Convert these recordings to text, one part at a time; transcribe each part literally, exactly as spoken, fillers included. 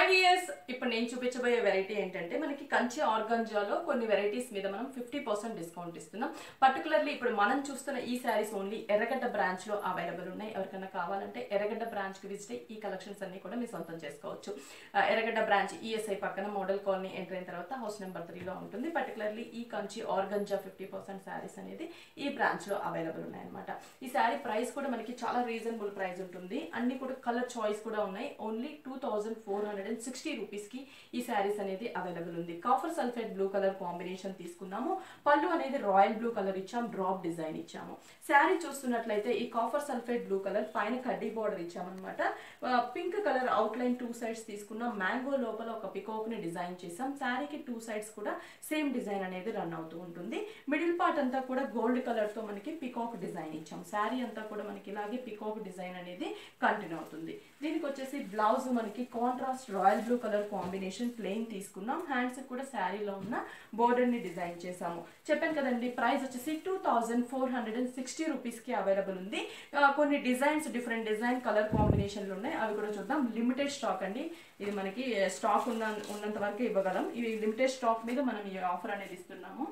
Hi viewers, ఇప్పుడు నేను చూపించబోయే వెరైటీ ఏంటంటే మనకి కంచి ఆర్గంజాలో కొన్ని వెరైటీస్ మీద మనం ఫిఫ్టీ పర్సెంట్ డిస్కౌంట్ ఇస్తున్నాం. పర్టికులర్లీ ఇప్పుడు మనం చూస్తున్న ఈ శారీస్ ఓన్లీ ఎర్రగడ్డ బ్రాంచ్ లో అవైలబుల్ ఉన్నాయి. ఎవరికైనా కావాలంటే ఎర్రగడ్డ బ్రాంచ్ కి విజిట్ అయ్యి ఈ కలెక్షన్స్ అన్ని కూడా మీ సొంతం చేసుకోవచ్చు. ఎర్రగడ్డ బ్రాంచ్ ఈఎస్ఐ పక్కన మోడల్ కాలనీ ఎంటర్ అయిన తర్వాత హౌస్ నెంబర్ త్రీలో ఉంటుంది. పర్టికులర్లీ ఈ Kanchi organza fifty percent sarees అనేది ఈ బ్రాంచ్ లో అవైలబుల్ ఉన్నాయి అనమాట. ఈ శారీ ప్రైస్ కూడా మనకి చాలా రీజనబుల్ ప్రైస్ ఉంటుంది. అన్ని కూడా కలర్ చాయిస్ కూడా ఉన్నాయి. Only two thousand four hundred and sixty rupees కి ఈ శారీస్ అనేది అవైలబుల్ ఉంది. Copper sulphate blue colour combination తీసుకున్నాము. పళ్ళు అనేది రాయల్ బ్లూ కలర్ ఇచ్చాము, డ్రాప్ డిజైన్ ఇచ్చాము. శారీ చూస్తున్నట్లయితే ఈ కాఫర్ సల్ఫేట్ బ్లూ కలర్ పైన కడ్డీ బార్డర్ ఇచ్చామన్నమాట. Pink colour outline two sides తీసుకున్నాం. మ్యాంగో లోపల ఒక పికాక్ ని డిజైన్ చేసాం. శారీకి టూ సైడ్స్ కూడా సేమ్ డిజైన్ అనేది రన్ అవుతూ ఉంటుంది. మిడిల్ పార్ట్ అంతా కూడా గోల్డ్ కలర్ తో మనకి పికాక్ డిజైన్ ఇచ్చాం. శారీ అంతా కూడా మనకి ఇలాగే పికాక్ డిజైన్ అనేది కంటిన్యూ అవుతుంది. దీనికి వచ్చేసి బ్లౌజ్ మనకి contrast royal blue colour combination plain తీసుకున్నాం. హ్యాండ్స్ కూడా శారీలో ఉన్న బోర్డర్ ని డిజైన్ చేసాము. చెప్పాను కదండి, ప్రైస్ వచ్చేసి two thousand four hundred and sixty rupees కి అవైలబుల్ ఉంది. కొన్ని డిజైన్స్ డిఫరెంట్ డిజైన్ కలర్ కాంబినేషన్లు ఉన్నాయి, అవి కూడా చూద్దాం. లిమిటెడ్ స్టాక్ అండి, ఇది మనకి స్టాక్ ఉన్న ఉన్నంత వరకు ఇవ్వగలం. ఇవి లిమిటెడ్ స్టాక్ మీద మనం ఈ ఆఫర్ అనేది ఇస్తున్నాము.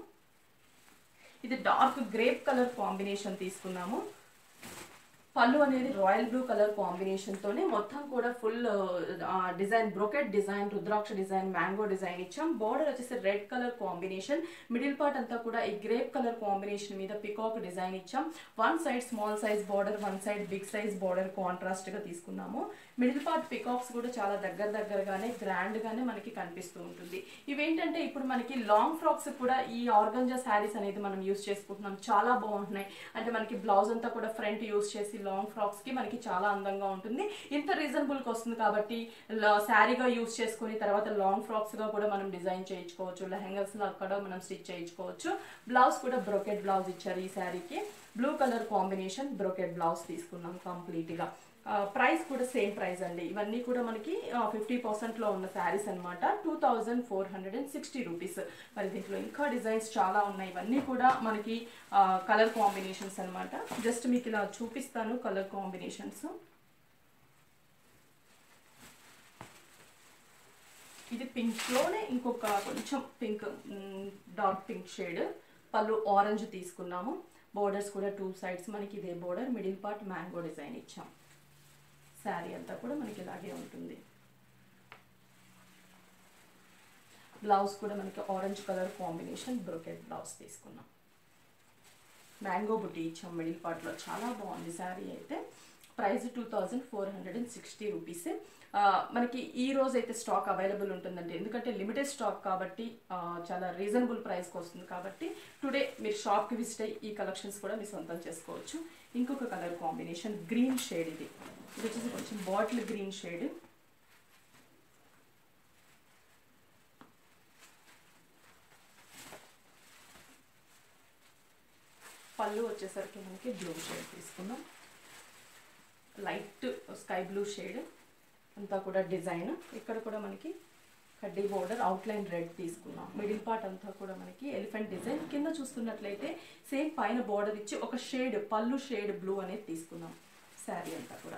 ఇది డార్క్ గ్రేప్ కలర్ కాంబినేషన్ తీసుకున్నాము. పళ్ళు అనేది రాయల్ బ్లూ కలర్ కాంబినేషన్ తోనే మొత్తం కూడా full design brocade design, rudraksha design, mango design ఇచ్చాం. బార్డర్ వచ్చేసి red colour combination. Middle part అంతా కూడా ఈ గ్రేప్ కలర్ కాంబినేషన్ మీద పికాక్ డిజైన్ ఇచ్చాం. One side small size border, one side big size border contrast గా తీసుకున్నాము. మిడిల్ పార్ట్ పికాక్స్ కూడా చాలా దగ్గర దగ్గరగానే గ్రాండ్ గానే మనకి కనిపిస్తూ ఉంటుంది. ఇవేంటంటే ఇప్పుడు మనకి లాంగ్ ఫ్రాక్స్ కూడా ఈ ఆర్గంజా శారీస్ అనేది మనం యూస్ చేసుకుంటున్నాం. చాలా బాగుంటున్నాయి. అంటే మనకి బ్లౌజ్ అంతా కూడా ఫ్రంట్ యూస్ చేసి లాంగ్ ఫ్రాక్స్ కి మనకి చాలా అందంగా ఉంటుంది. ఇంత రీజనబుల్ కి వస్తుంది కాబట్టి శారీగా యూస్ చేసుకుని తర్వాత లాంగ్ ఫ్రాక్స్ గా కూడా మనం డిజైన్ చేయించుకోవచ్చు. లెహంగాస్ లో అక్కడ మనం స్టిచ్ చేయించుకోవచ్చు. బ్లౌజ్ కూడా బ్రోకెట్ బ్లౌజ్ ఇచ్చారు. ఈ శారీకి blue colour combination brocade blouse తీసుకున్నాం కంప్లీట్ గా. ప్రైస్ కూడా సేమ్ ప్రైస్ అండి. ఇవన్నీ కూడా మనకి ఫిఫ్టీ పర్సెంట్ లో ఉన్న శారీస్ అనమాట. Two thousand four hundred and sixty rupees. మరి దీంట్లో ఇంకా డిజైన్స్ చాలా ఉన్నాయి. ఇవన్నీ కూడా మనకి కలర్ కాంబినేషన్స్ అనమాట. జస్ట్ మీకు ఇలా చూపిస్తాను కలర్ కాంబినేషన్స్. ఇది పింక్ లోనే ఇంకొక కొంచెం పింక్, డార్క్ పింక్ షేడ్. పళ్ళు ఆరెంజ్ తీసుకున్నాము. బోర్డర్స్ కూడా టూ సైడ్స్ మనకి ఇదే border. Middle part mango design ఇచ్చాం. శారీ అంతా కూడా మనకి ఇలాగే ఉంటుంది. బ్లౌజ్ కూడా మనకి orange colour combination brocade blouse తీసుకున్నాం. మ్యాంగో బుట్టి ఇచ్చాం మిడిల్ పార్ట్ లో. చాలా బాగుంది శారీ అయితే. Price two thousand four hundred and sixty rupees. మనకి ఈ రోజు అయితే స్టాక్ అవైలబుల్ ఉంటుందండి. ఎందుకంటే లిమిటెడ్ స్టాక్ కాబట్టి చాలా రీజనబుల్ ప్రైస్కి వస్తుంది కాబట్టి టుడే మీరు షాప్కి విజిట్ అయ్యి ఈ కలెక్షన్స్ కూడా మీరు సొంతం చేసుకోవచ్చు. ఇంకొక కలర్ కాంబినేషన్ గ్రీన్ షేడ్. ఇది ఇది వచ్చేసి కొంచెం బాటిల్ గ్రీన్ షేడ్. పళ్ళు వచ్చేసరికి మనకి బ్లూ షేడ్ తీసుకున్నాం. లైట్ స్కై బ్లూ షేడ్ అంతా కూడా డిజైన్. ఇక్కడ కూడా మనకి కడ్డీ బోర్డర్ అవుట్లైన్ రెడ్ తీసుకున్నాం. మిడిల్ పార్ట్ అంతా కూడా మనకి ఎలిఫెంట్ డిజైన్. కింద చూస్తున్నట్లయితే సేమ్ పైన బోర్డర్ ఇచ్చి ఒక షేడ్ పళ్ళు షేడ్ బ్లూ అనేది తీసుకున్నాం. శారీ అంతా కూడా.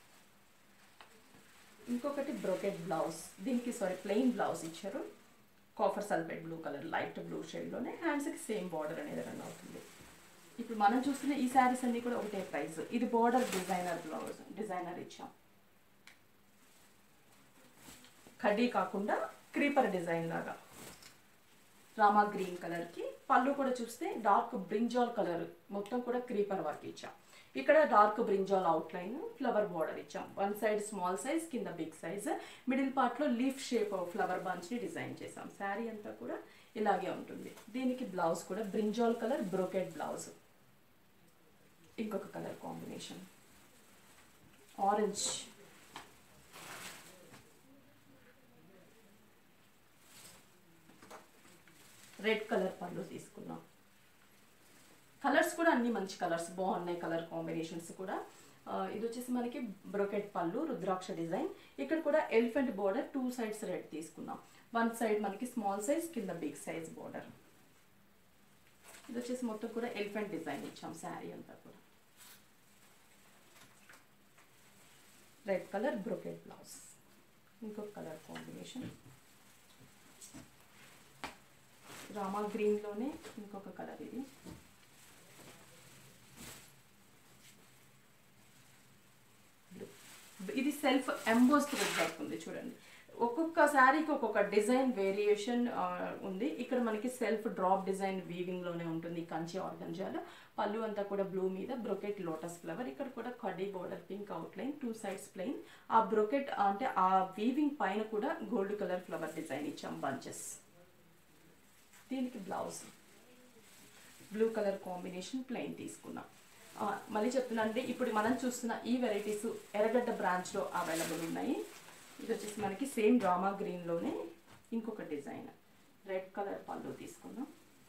ఇంకొకటి బ్రోకెట్ బ్లౌజ్. దీనికి సారీ ప్లెయిన్ బ్లౌజ్ ఇచ్చారు. Copper sulphate blue colour light blue షేడ్లోనే. హ్యాండ్స్కి సేమ్ బార్డర్ అనేది రన్ అవుతుంది. ఇప్పుడు మనం చూస్తున్న ఈ శారీస్ అన్ని కూడా ఒకటే ప్రైస్. ఇది బోర్డర్ డిజైనర్ బ్లౌజ్ డిజైనర్ ఇచ్చాం. కడ్డీ కాకుండా క్రీపర్ డిజైన్ లాగా రామా గ్రీన్ కలర్ కి. పళ్ళు కూడా చూస్తే డార్క్ బ్రింజాల్ కలర్ మొత్తం కూడా క్రీపర్ వర్క్ ఇచ్చాం. ఇక్కడ dark brinjal outline flower border ఇచ్చాం. వన్ సైడ్ స్మాల్ సైజ్, కింద బిగ్ సైజ్. మిడిల్ పార్ట్ లో లీఫ్ షేప్ ఫ్లవర్ బంచ్ ని డిజైన్ చేసాం. శారీ అంతా కూడా ఇలాగే ఉంటుంది. దీనికి బ్లౌజ్ కూడా బ్రింజాల్ కలర్ బ్రోకెట్ బ్లౌజ్. ఇంకొక colour combination orange. Red colour పళ్ళు తీసుకున్నాం. కలర్స్ కూడా అన్ని మంచి కలర్స్ బాగున్నాయి. కలర్ కాంబినేషన్స్ కూడా. ఇది వచ్చేసి మనకి బ్రోకెట్ పళ్ళు రుద్రాక్ష డిజైన్. ఇక్కడ కూడా elephant border two sides red తీసుకున్నాం. వన్ సైడ్ మనకి స్మాల్ సైజ్, కింద బిగ్ సైజ్ బోర్డర్. ఇది వచ్చేసి మొత్తం కూడా ఎలిఫెంట్ డిజైన్ ఇచ్చాం శారీ అంతా కూడా. Red colour brocade blouse. ఇంకొక కలర్ కాంబినేషన్ రామా గ్రీన్లోనే ఇంకొక కలర్ ఇది. ఇది సెల్ఫ్ ఎంబోస్ థ్రెడ్ వర్క్ ఉంది చూడండి. ఒక్కొక్క శారీకి ఒక్కొక్క డిజైన్ వేరియేషన్ ఉంది. ఇక్కడ మనకి సెల్ఫ్ డ్రాప్ డిజైన్ వీవింగ్లోనే ఉంటుంది కంచి ఆర్గంజాలో. పళ్ళు అంతా కూడా బ్లూ మీద బ్రొకెట్ లోటస్ ఫ్లవర్. ఇక్కడ కూడా కడ్డీ border pink outline, two sides plain. ఆ బ్రొకెట్ అంటే ఆ వీవింగ్ పైన కూడా గోల్డ్ కలర్ ఫ్లవర్ డిజైన్ ఇచ్చాం బంచెస్. దీనికి blouse blue colour combination plain తీసుకున్నాం. మళ్ళీ చెప్తున్నా అంటే ఇప్పుడు మనం చూస్తున్న ఈ వెరైటీస్ ఎర్రగడ్డ బ్రాంచ్లో అవైలబుల్ ఉన్నాయి. ఇది వచ్చేసి మనకి సేమ్ డ్రామా గ్రీన్లోనే ఇంకొక డిజైన్ రెడ్ కలర్ పళ్ళు తీసుకున్నాం.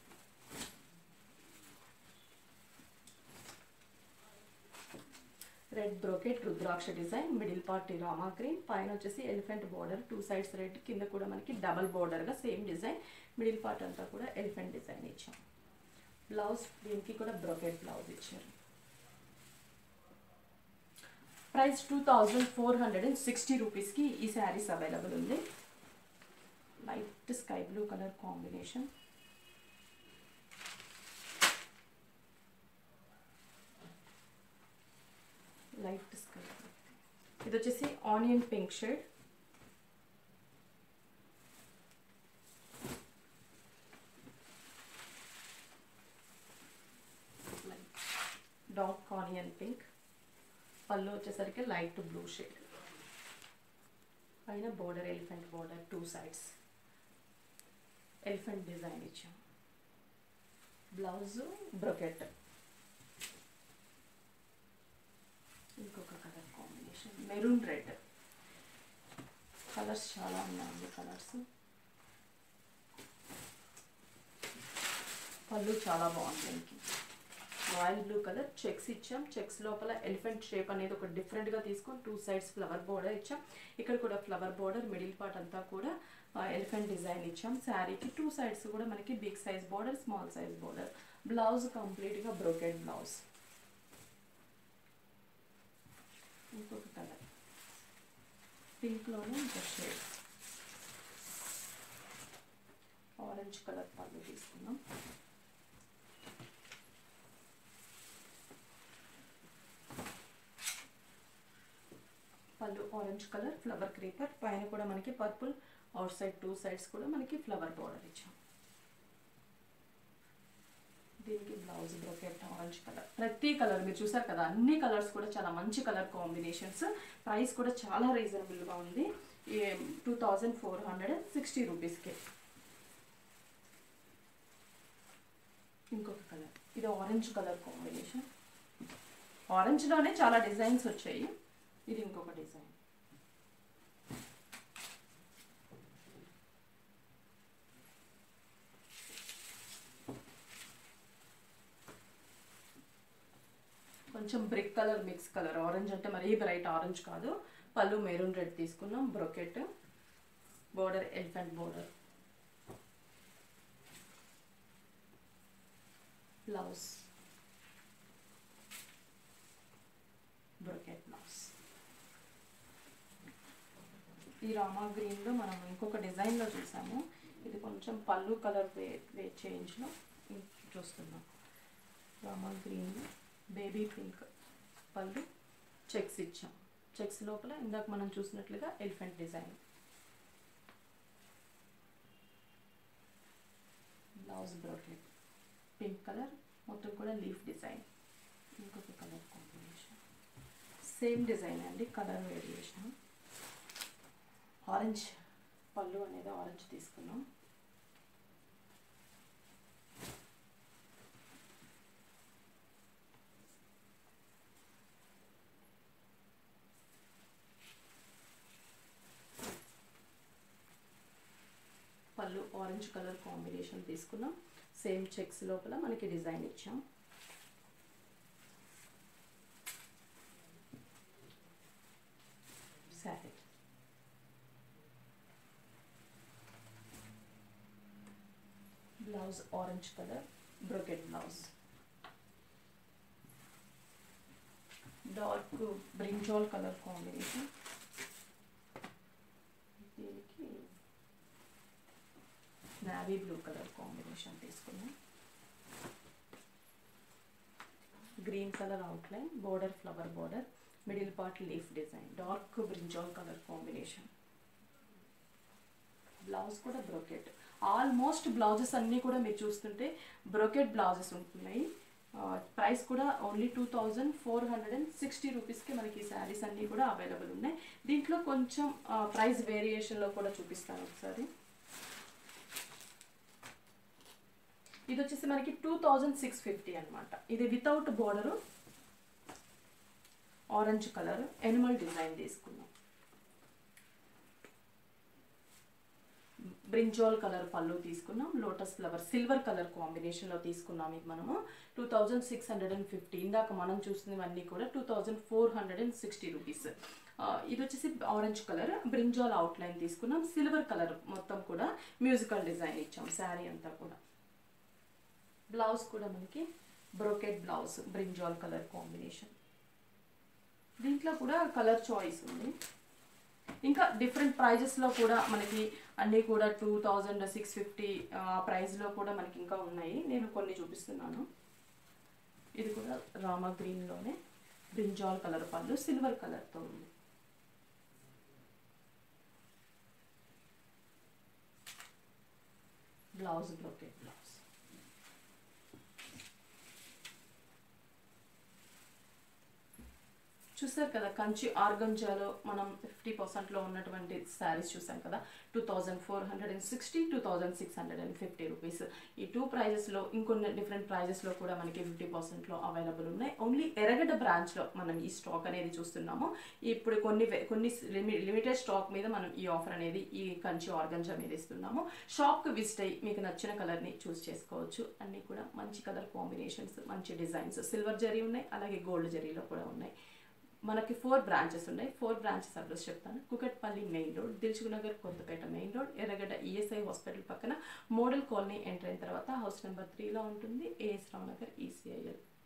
Red brocade rudraksha design, middle part Rama green, పైన వచ్చేసి elephant border, two sides red, కింద కూడా మనకి డబల్ బోర్డర్గా సేమ్ డిజైన్, మిడిల్ పార్ట్ అంతా కూడా ఎలిఫెంట్ డిజైన్ ఇచ్చాం. బ్లౌజ్ దీనికి కూడా బ్రోకెట్ బ్లౌజ్ ఇచ్చారు. Price two thousand four hundred and sixty రూపీస్కి ఈ శారీస్ అవైలబుల్ ఉంది. Light sky blue colour combination, light sky, ఇది వచ్చేసి onion pink shade, dark onion pink. పళ్ళు వచ్చేసరికి లైట్ బ్లూ షేడ్, పైన border elephant border, two sides elephant design ఇచ్చాం. Blouse brocade. ఇంకొక colour combination maroon red. Colours చాలా ఉన్నాయి కలర్స్. పళ్ళు చాలా బాగుంది. దీనికి రాయల్ బ్లూ కలర్ చెక్స్ ఇచ్చాం. చెక్స్ లోపల ఎలిఫెంట్ షేప్ అనేది ఒక డిఫరెంట్గా తీసుకొని టూ సైడ్స్ ఫ్లవర్ బోర్డర్ ఇచ్చాం. ఇక్కడ కూడా ఫ్లవర్ బోర్డర్, మిడిల్ పార్ట్ అంతా కూడా ఎలిఫెంట్ డిజైన్ ఇచ్చాం. శారీకి టూ సైడ్స్ కూడా మనకి big size border, small size border. Blouse కంప్లీట్గా బ్రోకెట్ బ్లౌజ్. ఇంకొక కలర్ పింక్లోనే ఇంకొక షేడ్ ఆరెంజ్ కలర్ పళ్ళు తీసుకున్నాం. పళ్ళు ఆరెంజ్ కలర్ ఫ్లవర్ క్రీపర్, పైన కూడా మనకి purple, outside two sides కూడా మనకి ఫ్లవర్ బోర్డర్ ఇచ్చాం. దీనికి బ్లౌజ్ బ్రోకెట్ ఆరెంజ్ కలర్. ప్రతి కలర్ మీరు చూసారు కదా, అన్ని కలర్స్ కూడా చాలా మంచి కలర్ కాంబినేషన్స్. ప్రైస్ కూడా చాలా రీజనబుల్గా ఉంది, two thousand four hundred and sixty రూపీస్కి. ఇంకొక కలర్, ఇది ఆరెంజ్ కలర్ కాంబినేషన్. ఆరెంజ్లోనే చాలా డిజైన్స్ వచ్చాయి. ఇది ఇంకొక డిజైన్. కొంచెం brick colour mix colour. Orange అంటే మరీ బ్రైట్ ఆరెంజ్ కాదు. పళ్ళు మెరూన్ రెడ్ తీసుకున్నాం. Brocade border elephant border. Blouse brocade blouse. ఈ రామా గ్రీన్లో మనం ఇంకొక డిజైన్లో చూసాము. ఇది కొంచెం పళ్ళు కలర్ వే వే చేంజ్లో చూస్తున్నాం. రామా గ్రీన్లో బేబీ పింక్ పళ్ళు, చెక్స్ ఇచ్చాం. చెక్స్ లోపల ఇందాక మనం చూసినట్లుగా elephant design. Blouse brocade pink colour, మొత్తం కూడా లీఫ్ డిజైన్. ఇంకొక కలర్ కాంబినేషన్ సేమ్ డిజైన్ అండి, కలర్ వేరియేషన్. ఆరెంజ్ పళ్ళు అనేది ఆరెంజ్ తీసుకున్నాం. పళ్ళు ఆరెంజ్ కలర్ కాంబినేషన్ తీసుకున్నాం. సేమ్ చెక్స్ లోపల మనకి డిజైన్ ఇచ్చాం. Saree blouse orange colour brocade blouse. Dark brinjal colour combination. Navy blue colour combination తీసుకున్నాం. Green colour outline, border flower border, middle part leaf design, dark brinjal colour combination. Blouse కూడా brocade. Almost blouses అన్నీ కూడా మీరు చూస్తుంటే brocade blouses ఉంటున్నాయి. Price కూడా only two thousand four hundred and sixty రూపీస్కి మనకి శారీస్ అన్నీ కూడా అవైలబుల్ ఉన్నాయి. దీంట్లో కొంచెం ప్రైస్ వేరియేషన్లో కూడా చూపిస్తాను ఒకసారి. ఇది వచ్చేసి మనకి టూ థౌజండ్ సిక్స్ ఫిఫ్టీ అనమాట. ఇది without border, orange colour animal design తీసుకున్నాం. బ్రింజాల్ కలర్ పళ్ళు తీసుకున్నాం. లోటస్ ఫ్లవర్ సిల్వర్ కలర్ కాంబినేషన్లో తీసుకున్నాం. ఇది మనము two thousand six hundred and fifty. ఇందాక మనం చూసినవన్నీ కూడా two thousand four hundred and sixty rupees. ఇది వచ్చేసి ఆరెంజ్ కలర్ బ్రింజాల్ అవుట్లైన్ తీసుకున్నాం. సిల్వర్ కలర్ మొత్తం కూడా మ్యూజికల్ డిజైన్ ఇచ్చాం శారీ అంతా కూడా. బ్లౌజ్ కూడా మనకి brocade blouse brinjal colour combination. దీంట్లో కూడా కలర్ చాయిస్ ఉంది. ఇంకా డిఫరెంట్ ప్రైజెస్లో కూడా మనకి అన్నీ కూడా టూ థౌజండ్ సిక్స్ ఫిఫ్టీ ప్రైస్లో కూడా మనకి ఇంకా ఉన్నాయి. నేను కొన్ని చూపిస్తున్నాను. ఇది కూడా రామా గ్రీన్లోనే బ్రింజాల్ కలర్ పళ్ళు సిల్వర్ కలర్తో ఉంది. Blouse brocade blouse. చూసారు కదా, కంచి ఆర్గంజాలో మనం ఫిఫ్టీ పర్సెంట్లో ఉన్నటువంటి శారీస్ చూసాం కదా. Two thousand four hundred and sixty two thousand six hundred and fifty rupees. ఈ టూ ప్రైజెస్లో ఇంకొన్ని డిఫరెంట్ ప్రైజెస్లో కూడా మనకి ఫిఫ్టీ పర్సెంట్లో అవైలబుల్ ఉన్నాయి. ఓన్లీ ఎర్రగడ్డ బ్రాంచ్లో మనం ఈ స్టాక్ అనేది చూస్తున్నాము. ఇప్పుడు కొన్ని కొన్ని లిమిటెడ్ స్టాక్ మీద మనం ఈ ఆఫర్ అనేది ఈ కంచి ఆర్గంజా మీద ఇస్తున్నాము. షాప్కి విజిట్ అయ్యి మీకు నచ్చిన కలర్ని చూస్ చేసుకోవచ్చు. అన్నీ కూడా మంచి కలర్ కాంబినేషన్స్, మంచి డిజైన్స్, సిల్వర్ జరీ ఉన్నాయి, అలాగే గోల్డ్ జరీలో కూడా ఉన్నాయి. మనకి ఫోర్ బ్రాంచెస్ ఉన్నాయి. ఫోర్ బ్రాంచెస్ అడ్రస్ చెప్తాను. Kukatpally main road, Dilsukh Nagar Kothapet main road, Erragadda ESI hospital పక్కన మోడల్ కాలనీ ఎంటర్ అయిన తర్వాత హౌస్ నెంబర్ త్రీలో ఉంటుంది. AS Rao Nagar ECIL.